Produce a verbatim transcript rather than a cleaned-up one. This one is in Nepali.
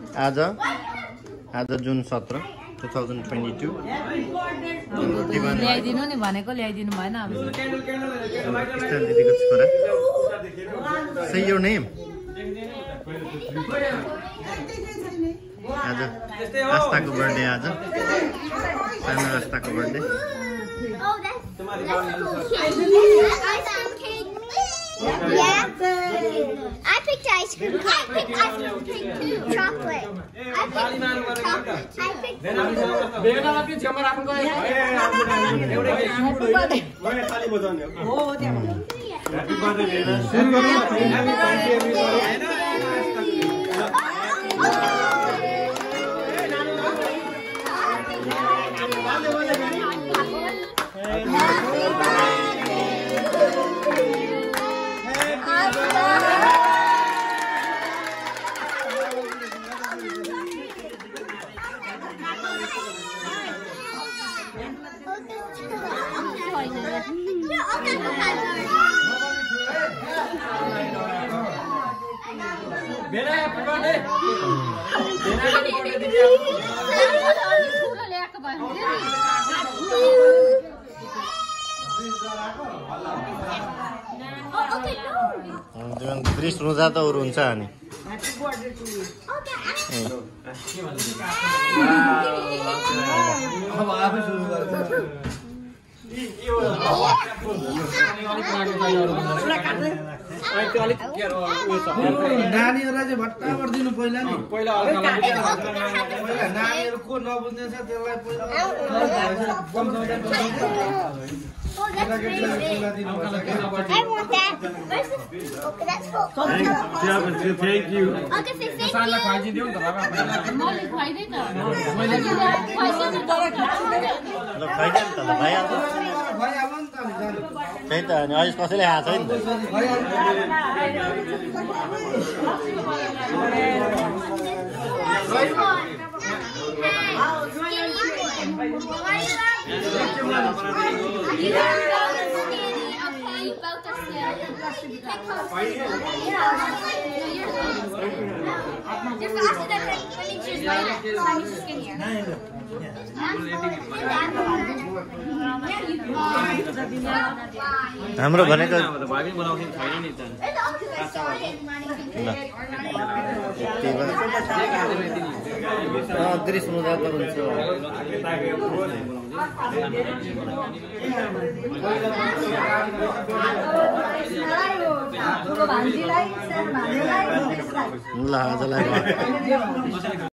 आज आज जुन सत्र टु थाउजन्ड ट्वेन्टी टू ल्याइदिनु नि भनेको ल्याइदिनु भएन अब दिदीको छोरा Say your name. आज आस्थाको बर्थडे आज सानो आस्थाको birthday Oh, that's, that's cool cake. Ice cream cake. Yeah. I picked ice cream cake. I picked ice cream cake too. Chocolate. I picked chocolate. I picked Bella, happy birthday! दृश रुँदा त अरू हुन्छ अनि नानीहरुलाई चाहिँ भट्टाभट दिनु पहिला नि पहिला नानीहरु को नबुझ्ने छ त्यसलाई पहिला Oh, that's really big. I want that. Where's the... Okay, that's cool. Thank you. I'll just say thank you. त्यही त अनि अहिले कसैले आएको छैन हाम्रो भनेको दृश्य हुँदा त हुन्छ ल आजलाई